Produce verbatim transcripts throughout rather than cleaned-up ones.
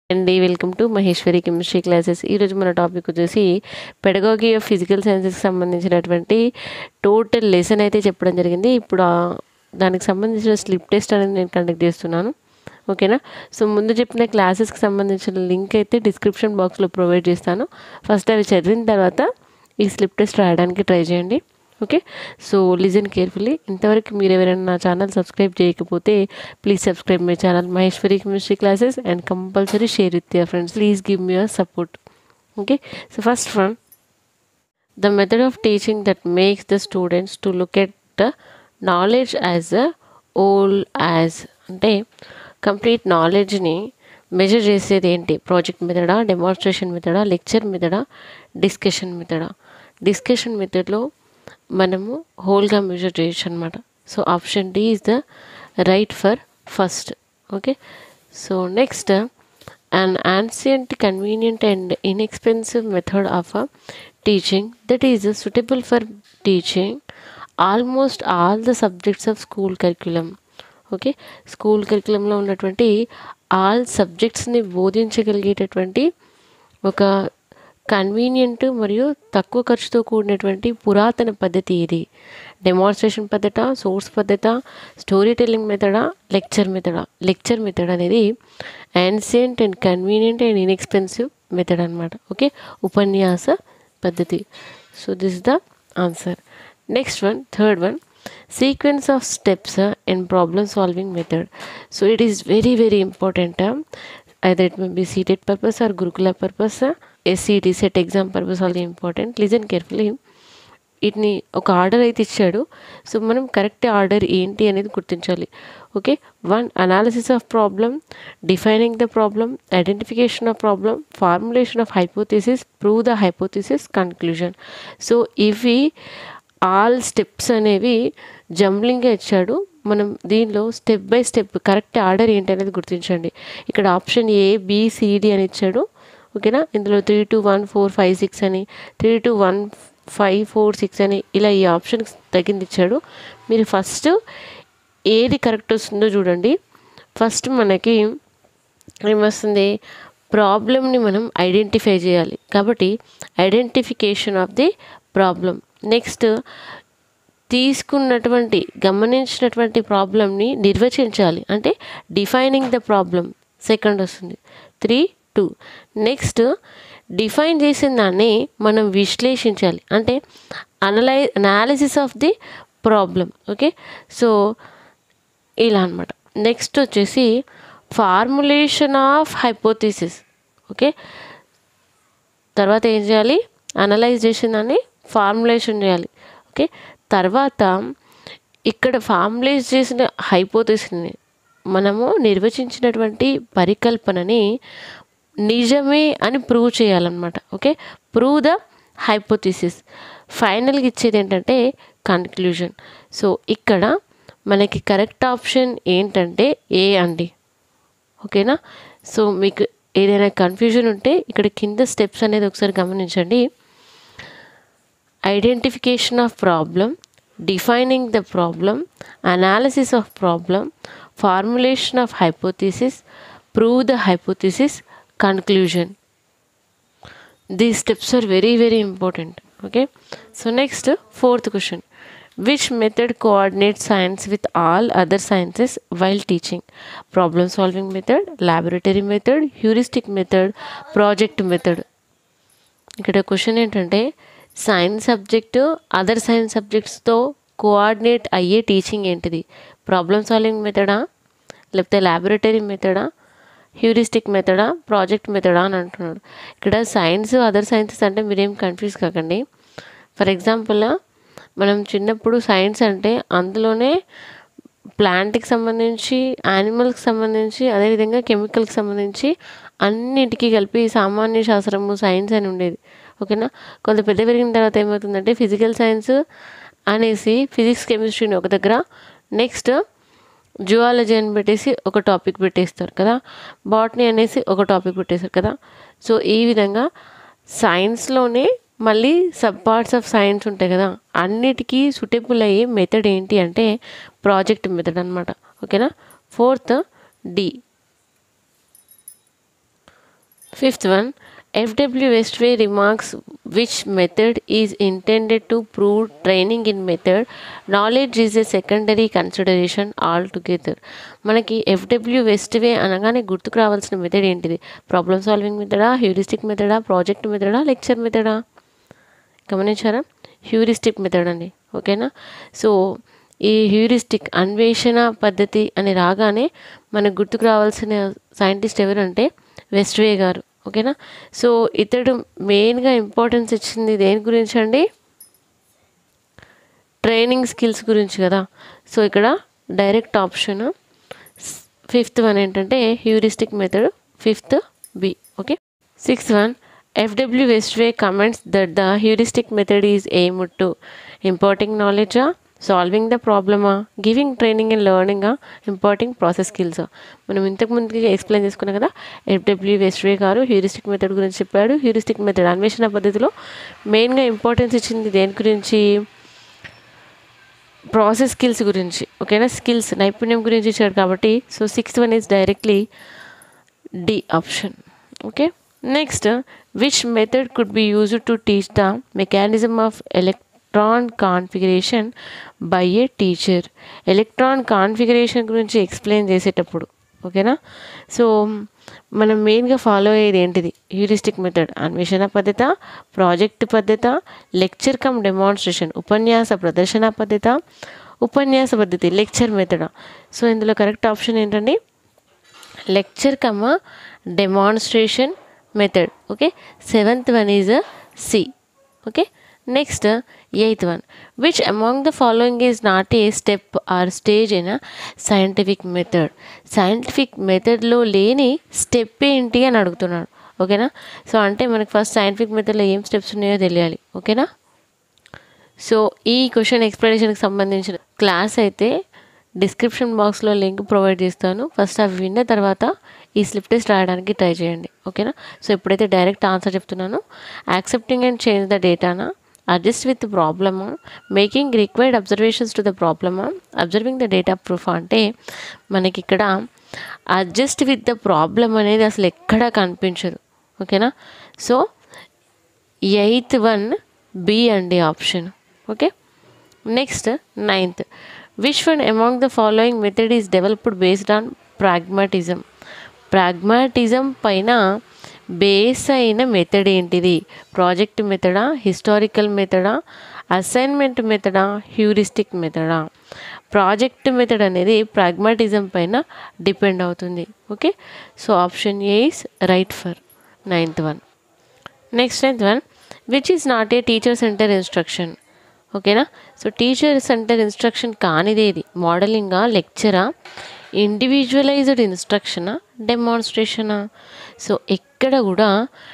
అండి welcome to Maheshwari chemistry classes. ఈరోజు మన టాపిక్ వచ్చేసి పెడగాగీ ఆఫ్ ఫిజికల్ సైన్సెస్కి సంబంధించినటువంటి టోటల్ లెసన్ అయితే చెప్పడం జరిగింది. ఇప్పుడు దానికి సంబంధించిన స్లిప్ టెస్ట్ అనేది నేను కండక్ట్ చేస్తున్నాను. ఓకేనా? సో ముందు చెప్పిన క్లాసెస్కి సంబంధించిన లింక్ అయితే డిస్క్రిప్షన్ బాక్స్లో ప్రొవైడ్ చేస్తాను. ఫస్ట్ అవి చదివిన తర్వాత ఈ స్లిప్ టెస్ట్ రాయడానికి ట్రై చేయండి. Okay, so listen carefully. ఇంతవరకు మీరు ఎవరైనా నా ఛానల్ సబ్స్క్రైబ్ చేయకపోతే please subscribe my channel Maheshwari chemistry classes and compulsory share with your friends. Please give me your support. Okay, so first one, the method of teaching that makes the students to look at the knowledge as a whole as అంటే complete నాలెడ్జ్ని measure చేసేది ఏంటి? Project మెథడా, demonstration మెథడా, lecture మెథడా, discussion మెథడా? Discussion మెథడ్లో మనము హోల్గా మెజర్ చేయొచ్చు అనమాట. So option D is the right for first. Okay, so next, an ancient, convenient and inexpensive method of uh, teaching that is uh, suitable for teaching almost all the subjects of school curriculum. Okay, school కరికులంలో ఉన్నటువంటి all సబ్జెక్ట్స్ని బోధించగలిగేటటువంటి ఒక convenient మరియు తక్కువ ఖర్చుతో కూడినటువంటి పురాతన పద్ధతి ఇది. డెమాన్స్ట్రేషన్ పద్ధత, సోర్స్ పద్ధత, స్టోరీ టెల్లింగ్ మెథడా, లెక్చర్ మెథడా? లెక్చర్ మెథడ్ అనేది ancient and convenient and inexpensive method అనమాట. ఓకే, ఉపన్యాస పద్ధతి. So this is the answer. Next one, third one, sequence of steps in problem solving method. So it is very very important. either it may be seated purpose or Gurukula purpose, S C T set exam purpose all the important. Listen carefully. వీటిని ఒక order అయితే ఇచ్చాడు. So మనం correct order ఏంటి అనేది గుర్తించాలి. Okay, one, analysis of problem, defining the problem, identification of problem, formulation of hypothesis, prove the hypothesis, conclusion. So ఇవి all steps అనేవి జంబ్లింగ్గా ఇచ్చాడు. మనం దీనిలో step by step correct order ఏంటి అనేది గుర్తించండి. ఇక్కడ ఆప్షన్ ఏ బిసిడి అని ఇచ్చాడు. ఓకేనా? ఇందులో three two one four five six అని, three two one five four six అని ఇలా ఈ ఆప్షన్కి తగ్గింది ఇచ్చాడు. మీరు ఫస్ట్ ఏది కరెక్ట్ వస్తుందో చూడండి. ఫస్ట్ మనకి ఏమొస్తుంది? ప్రాబ్లమ్ని మనం ఐడెంటిఫై చేయాలి. కాబట్టి identification of the problem. Next, తీసుకున్నటువంటి గమనించినటువంటి ప్రాబ్లమ్ని నిర్వచించాలి, అంటే డిఫైనింగ్ ద ప్రాబ్లం సెకండ్ వస్తుంది. Three two. నెక్స్ట్, డిఫైన్ చేసిన దాన్ని మనం విశ్లేషించాలి, అంటే అనలై analysis of the problem. Okay, so ఇలా అనమాట. నెక్స్ట్ వచ్చేసి ఫార్ములేషన్ ఆఫ్ హైపోథిసిస్. ఓకే, తర్వాత ఏం చేయాలి? అనలైజ్ చేసిన దాన్ని ఫార్ములేషన్ చేయాలి. ఓకే, తర్వాత ఇక్కడ ఫార్ములైజ్ చేసిన హైపోథిసిస్ని మనము నిర్వచించినటువంటి పరికల్పనని నిజమే అని ప్రూవ్ చేయాలన్నమాట. Okay, prove the hypothesis. ఫైనల్గా ఇచ్చేది ఏంటంటే కన్క్లూజన్. సో ఇక్కడ మనకి కరెక్ట్ ఆప్షన్ ఏంటంటే ఏ అండి. ఓకేనా? సో మీకు ఏదైనా కన్ఫ్యూజన్ ఉంటే ఇక్కడ కింద స్టెప్స్ అనేది ఒకసారి గమనించండి. Identification of problem, defining the problem, analysis of problem, formulation of hypothesis, prove the hypothesis, conclusion. These steps are very very important. Okay, so next fourth question, which method coordinates science with all other sciences while teaching? Problem solving method, laboratory method, heuristic method, project method. ఇక్కడ question ఏంటంటే science subject other science సబ్జెక్ట్స్తో coordinate అయ్యే teaching ఏంటిది? Problem solving మెథడా, లేకపోతే ల్యాబొరేటరీ మెథడా, heuristic మెథడా, ప్రాజెక్ట్ మెథడా అని అంటున్నాడు. ఇక్కడ సైన్స్ అదర్ సైన్సెస్ అంటే మీరేం కన్ఫ్యూజ్ కాకండి. ఫర్ ఎగ్జాంపుల్, మనం చిన్నప్పుడు సైన్స్ అంటే అందులోనే ప్లాంట్కి సంబంధించి, యానిమల్కి సంబంధించి, అదేవిధంగా కెమికల్కి సంబంధించి అన్నిటికీ కలిపి సామాన్య శాస్త్రము సైన్స్ అని ఉండేది. ఓకేనా? కొంత పెద్ద పెరిగిన తర్వాత ఏమవుతుందంటే ఫిజికల్ సైన్స్ అనేసి ఫిజిక్స్ కెమిస్ట్రీని ఒక దగ్గర, నెక్స్ట్ జువాలజీ అని పెట్టేసి ఒక టాపిక్ పెట్టేస్తారు కదా, బాటనీ అనేసి ఒక టాపిక్ పెట్టేస్తారు కదా. సో ఈ విధంగా సైన్స్లోనే మళ్ళీ సబ్ పార్ట్స్ ఆఫ్ సైన్స్ ఉంటాయి కదా, అన్నిటికీ సూటబుల్ అయ్యే మెథడ్ ఏంటి అంటే ప్రాజెక్ట్ మెథడ్ అనమాట. ఓకేనా? Fourth D, Fifth one, F W Westway remarks which method is intended to prove training in method. Knowledge is a secondary consideration altogether. మనకి F W Westaway అనగానే గుర్తుకు రావాల్సిన మెథడ్ ఏంటిది? ప్రాబ్లమ్ సాల్వింగ్ మెథడా, హ్యూరిస్టిక్ మెథడా, project మెథడా, లెక్చర్ మెథడా? గమనించారా? హ్యూరిస్టిక్ మెథడ్ అండి. ఓకేనా? సో ఈ హ్యూరిస్టిక్ అన్వేషణ పద్ధతి అని రాగానే మనకు గుర్తుకు రావాల్సిన సైంటిస్ట్ ఎవరంటే వెస్ట్వే గారు. ఓకేనా? సో ఇతడు మెయిన్గా ఇంపార్టెన్స్ ఇచ్చింది దేని గురించి అండి? ట్రైనింగ్ స్కిల్స్ గురించి కదా. సో ఇక్కడ డైరెక్ట్ ఆప్షన్ ఫిఫ్త్ వన్ ఏంటంటే heuristic method, fifth B. Okay. Sixth one, F W Westaway comments that the heuristic method is aimed to imparting నాలెడ్జా, సాల్వింగ్ ద ప్రాబ్లమా, గివింగ్ ట్రైనింగ్ అండ్ లెర్నింగా, ఇంపార్టింగ్ ప్రాసెస్ స్కిల్స్. మనం ఇంతకు ముందుకి explain చేసుకున్నాం కదా. FW వెస్ట్వే గారు హ్యూరిస్టిక్ మెథడ్ గురించి చెప్పాడు. హ్యూరిస్టిక్ మెథడ్ అన్వేషణ పద్ధతిలో మెయిన్గా ఇంపార్టెన్స్ ఇచ్చింది దేని గురించి? ప్రాసెస్ స్కిల్స్ గురించి. ఓకేనా? స్కిల్స్ నైపుణ్యం గురించి ఇచ్చాడు కాబట్టి so sixth one is directly D option. Okay. Next, which method could be used to teach the mechanism of elect electron configuration by a teacher. Electron configuration గురించి ఎక్స్ప్లెయిన్ చేసేటప్పుడు. ఓకేనా? So మనం మెయిన్గా ఫాలో అయ్యేది ఏంటిది? హ్యూరిస్టిక్ మెథడ్ అన్వేషణ పద్ధత, project పద్ధత, లెక్చర్ కమ్ డెమాన్స్ట్రేషన్ ఉపన్యాస ప్రదర్శన పద్ధత, ఉపన్యాస పద్ధతి లెక్చర్ మెథడ్. సో ఇందులో కరెక్ట్ ఆప్షన్ ఏంటండి? Lecture cum demonstration method. Okay. Seventh one is C. Okay. Next, eighth one, which among the following is not a step or stage in scientific method. Scientific మెథడ్లో లేని step ఏంటి అని అడుగుతున్నాడు. ఓకేనా? So అంటే మనకు first scientific మెథడ్లో ఏం స్టెప్స్ ఉన్నాయో తెలియాలి. ఓకేనా? సో ఈ క్వశ్చన్ ఎక్స్ప్లెనేషన్కి సంబంధించిన క్లాస్ అయితే డిస్క్రిప్షన్ బాక్స్లో లింక్ ప్రొవైడ్ చేస్తాను. ఫస్ట్ అవి విన్న తర్వాత ఈ స్లిప్ టెస్ట్ రాయడానికి ట్రై చేయండి. ఓకేనా? సో ఇప్పుడైతే డైరెక్ట్ ఆన్సర్ చెప్తున్నాను. యాక్సెప్టింగ్ అండ్ చేంజ్ ద డేటానా, అడ్జస్ట్ విత్ ప్రాబ్లమా, making required observations to the ప్రాబ్లమా, అబ్జర్వింగ్ ద డేటా ప్రూఫ్. అంటే మనకి ఇక్కడ అడ్జస్ట్ విత్ ద ప్రాబ్లమ్ అనేది అసలు ఎక్కడా కనిపించదు. ఓకేనా? సో ఎయిత్ వన్ బి అండి option. Okay. Next, ninth, which one among the following method is developed based on pragmatism. Pragmatism పైన బేస్ అయిన మెథడ్ ఏంటిది? ప్రాజెక్ట్ మెథడా, హిస్టారికల్ మెథడా, అసైన్మెంట్ మెథడా, హ్యూరిస్టిక్ మెథడా? ప్రాజెక్ట్ మెథడ్ అనేది ప్రాగ్మాటిజం పైన డిపెండ్ అవుతుంది. Okay. So option A is right for ninth one. Next, ninth one, which is not a teacher center instruction. ఓకేనా? So teacher center instruction కానిదేది? మోడలింగా, లెక్చరా, individualized ఇన్స్ట్రక్షనా, డెమాన్స్ట్రేషనా? సో ఎక్కడ కూడా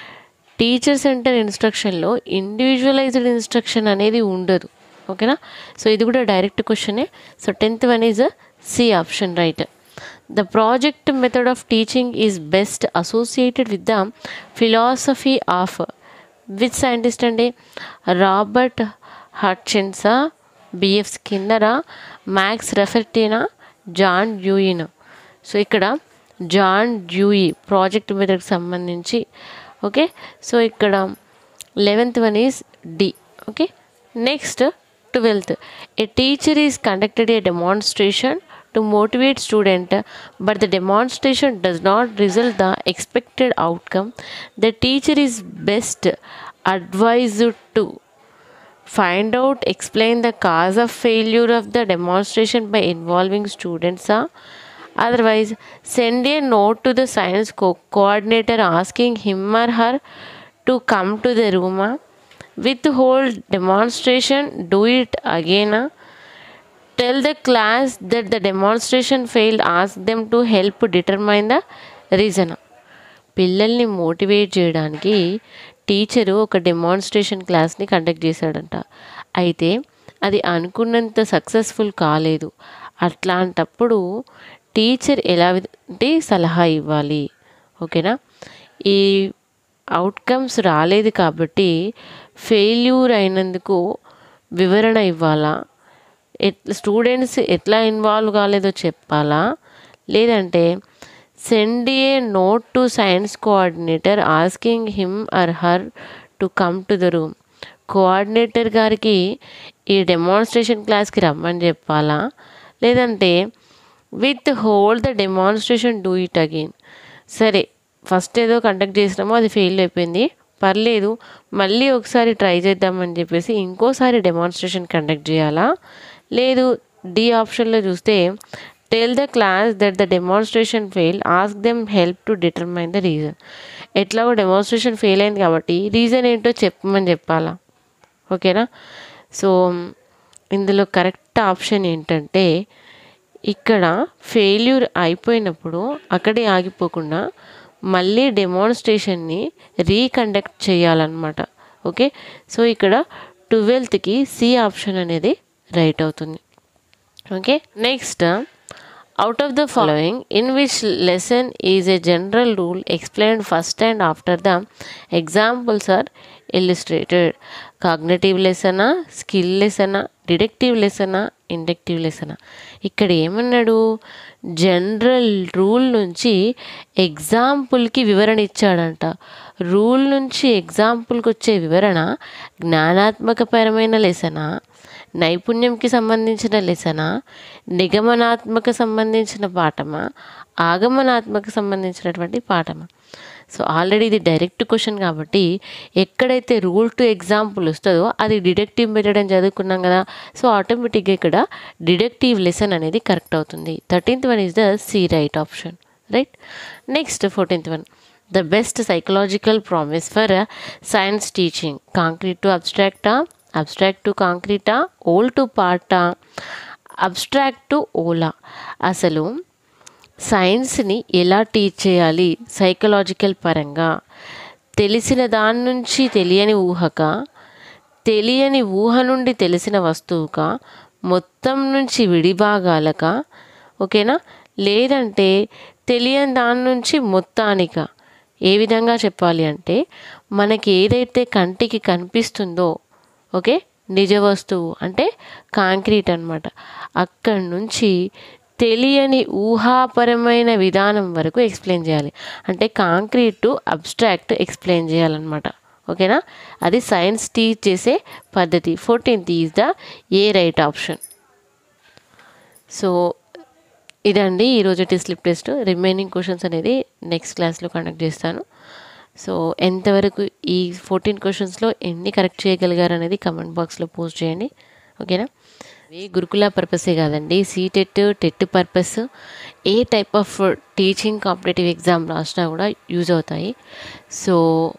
టీచర్ సెంటర్ ఇన్స్ట్రక్షన్లో ఇండివిజువలైజ్డ్ ఇన్స్ట్రక్షన్ అనేది ఉండదు. ఓకేనా? సో ఇది కూడా డైరెక్ట్ క్వశ్చనే. So tenth one is C option right. The project method of teaching is best associated with the philosophy of which scientist అండి? రాబర్ట్ హట్చిన్సా, బిఎఫ్ స్కిన్నరా, మ్యాక్స్ రెఫెర్టీనా, జాన్ డ్యూయినా? సో ఇక్కడ జాన్ డ్యూయి ప్రాజెక్ట్ మెథడ్కి సంబంధించి. ఓకే. సో ఇక్కడ eleventh one is D. Okay. Next, twelfth, a teacher is conducted a demonstration to motivate student, but the demonstration does not result the expected outcome. The teacher is best advised to find out, explain the cause of failure of the demonstration by involving students. Uh, otherwise, send a note to the science co- coordinator asking him or her to come to the room. Uh, withhold demonstration, do it again. Uh, tell the class that the demonstration failed, ask them to help determine the reason. పిల్లల్ని motivate చేయడానికి teacher ఒక demonstration క్లాస్ని conduct చేశాడంట. అయితే అది అనుకున్నంత successful కాలేదు. అట్లాంటప్పుడు టీచర్ ఎలాంటి సలహా ఇవ్వాలి? ఓకేనా? ఈ అవుట్కమ్స్ రాలేదు కాబట్టి ఫెయిల్యూర్ అయినందుకు వివరణ ఇవ్వాలా, ఎట్ స్టూడెంట్స్ ఎట్లా ఇన్వాల్వ్ కాలేదో చెప్పాలా, లేదంటే send a note to science coordinator asking him or her to come to the room. Coordinator గారికి ఈ డెమాన్స్ట్రేషన్ క్లాస్కి రమ్మని చెప్పాలా, లేదంటే withhold the demonstration do it again. సరే, ఫస్ట్ ఏదో కండక్ట్ చేసినామో అది ఫెయిల్ అయిపోయింది, పర్లేదు మళ్ళీ ఒకసారి ట్రై చేద్దామని చెప్పేసి ఇంకోసారి డెమాన్స్ట్రేషన్ కండక్ట్ చేయాలా, లేదు డి ఆప్షన్లో చూస్తే tell the class that the demonstration fail ask them help to determine the reason. ఎట్లాగో డెమాన్స్ట్రేషన్ ఫెయిల్ అయింది కాబట్టి రీజన్ ఏంటో చెప్పమని చెప్పాలా. ఓకేనా. సో ఇందులో కరెక్ట్ ఆప్షన్ ఏంటంటే ఇక్కడ ఫెయిల్యూర్ అయిపోయినప్పుడు అక్కడే ఆగిపోకుండా మళ్ళీ డెమాన్స్ట్రేషన్ని రీకండక్ట్ చేయాలన్నమాట. ఓకే, సో ఇక్కడ ట్వెల్త్కి సి ఆప్షన్ అనేది రైట్ అవుతుంది. Okay, next out of the following in which lesson is a general rule explained first and after the examples are illustrated. Cognitive లెసనా, స్కిల్ లెసనా, డిడక్టివ్ లెసనా, ఇండక్టివ్ లెసనా. ఇక్కడ ఏమన్నాడు, జనరల్ రూల్ నుంచి ఎగ్జాంపుల్కి వివరణ ఇచ్చాడంట. రూల్ నుంచి ఎగ్జాంపుల్కి వచ్చే వివరణ జ్ఞానాత్మకపరమైన లెసనా, నైపుణ్యంకి సంబంధించిన లెసనా, నిగమనాత్మక సంబంధించిన పాఠమా, ఆగమనాత్మక సంబంధించినటువంటి పాఠమా. సో ఆల్రెడీ ఇది డైరెక్ట్ క్వశ్చన్ కాబట్టి ఎక్కడైతే రూల్ టు ఎగ్జాంపుల్ వస్తుందో అది డిడక్టివ్ మెథడ్ అని చదువుకున్నాం కదా. సో ఆటోమేటిక్గా ఇక్కడ డిడక్టివ్ లెసన్ అనేది కరెక్ట్ అవుతుంది. Thirteenth one is the C right option. Right. Next fourteenth one, the best psychological promise for science teaching. Concrete to అబ్స్ట్రాక్టా, అబ్స్ట్రాక్ట్ టు కాంక్రీటా, ఓల్ టు పార్టా, అబ్స్ట్రాక్ట్ టు ఓలా. అసలు సైన్స్ని ఎలా టీచ్ చేయాలి సైకలాజికల్ పరంగా, తెలిసిన దాని నుంచి తెలియని ఊహక, తెలియని ఊహ నుండి తెలిసిన వస్తువుక, మొత్తం నుంచి విడిభాగాలక, ఓకేనా, లేదంటే తెలియని దాని నుంచి మొత్తానిక. ఏ విధంగా చెప్పాలి అంటే మనకి ఏదైతే కంటికి కనిపిస్తుందో, ఓకే, నిజ వస్తువు అంటే కాంక్రీట్ అనమాట, అక్కడి నుంచి తెలియని ఊహాపరమైన విధానం వరకు ఎక్స్ప్లెయిన్ చేయాలి. అంటే కాంక్రీట్ టు అబ్స్ట్రాక్ట్ ఎక్స్ప్లెయిన్ చేయాలన్నమాట. ఓకేనా, అది సైన్స్ టీచ్ చేసే పద్ధతి. Fourteenth is the A right option. So ఇదండి ఈరోజు స్లిప్ టెస్ట్. రిమైనింగ్ క్వశ్చన్స్ అనేది నెక్స్ట్ క్లాస్లో కండక్ట్ చేస్తాను. సో ఎంతవరకు ఈ ఫోర్టీన్ క్వశ్చన్స్లో ఎన్ని కరెక్ట్ చేయగలిగారు అనేది కమెంట్ బాక్స్లో పోస్ట్ చేయండి. ఓకేనా. ఏ గురుకుల పర్పసే కాదండి, సీటెట్, టెట్ పర్పస్, ఏ type of teaching competitive exam రాసినా కూడా యూజ్ అవుతాయి. సో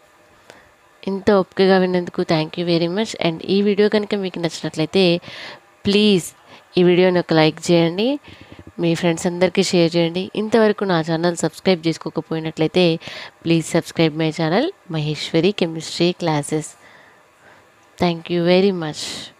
ఇంత ఓపికగా విన్నందుకు thank you very much. And ఈ వీడియో కనుక మీకు నచ్చినట్లయితే ప్లీజ్ ఈ వీడియోని ఒక లైక్ చేయండి, మీ ఫ్రెండ్స్ అందరికీ షేర్ చేయండి. ఇంతవరకు నా ఛానల్ సబ్స్క్రైబ్ చేసుకోకపోయినట్లయితే please subscribe my channel Maheshwari chemistry classes. Thank you very much.